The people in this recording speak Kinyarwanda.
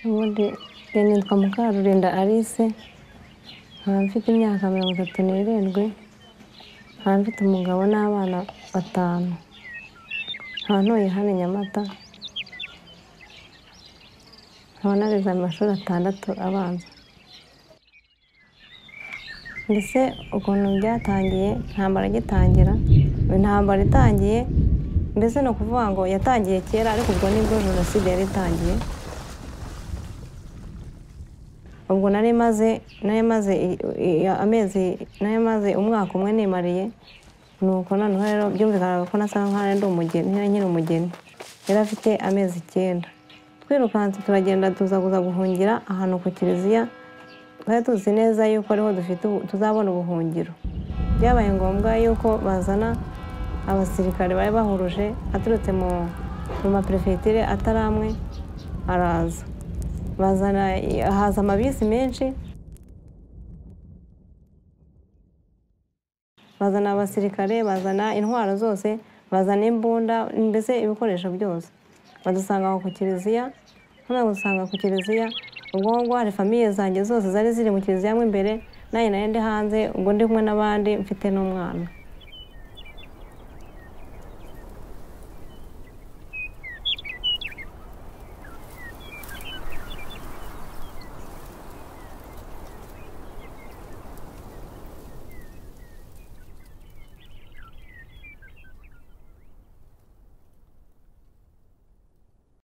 ubundi nitwa Mukarurinda Alice, nkaba mfite imyaka 37, nkaba mfite umugabo n'abana 5, nkaba ntuye hano i Nyamata, nkaba narize amashuri 6 abanza. Mbese ukuntu byatangiye, intambara itangiye, mbese no kuvuga ngo yatangiye kera, ariko ubwo nibwo Jenoside yari itangiye. Ubwo nari maze umwaka umwe nimariye, nuko noneho rero byumvikanaga ko nasa nk'aho ndi umugeni, nkiri umugeni. Yari afite amezi 9. Twirukanse turagenda tuza guhungira ahantu ku kiliziya, twari tuzi neza yuko ariho tuzabona ubuhungiro. Byabaye ngombwa yuko bazana abasirikare bari bahuruje aturutse mu maperefegiture atari amwe, araza. Haza amabisi menshi, bazana abasirikare, bazana intwaro zose, bazana imbunda, mbese ibikoresho byose. Badusanga aho ku kiliziya, ubwo hari famiye zanjye zose zari ziri mu kiliziya mo imbere, nanjye nari ndi hanze, ubwo ndi kumwe n'abandi mfite n'umwana.